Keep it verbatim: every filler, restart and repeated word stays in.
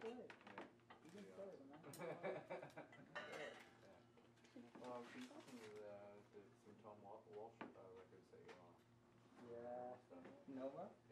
play. Yeah. You can Yeah. play it, man. Yeah. Well, I was listening to the, the, some Tom Wa- Walsh uh, records that you're on. Yeah. Noma?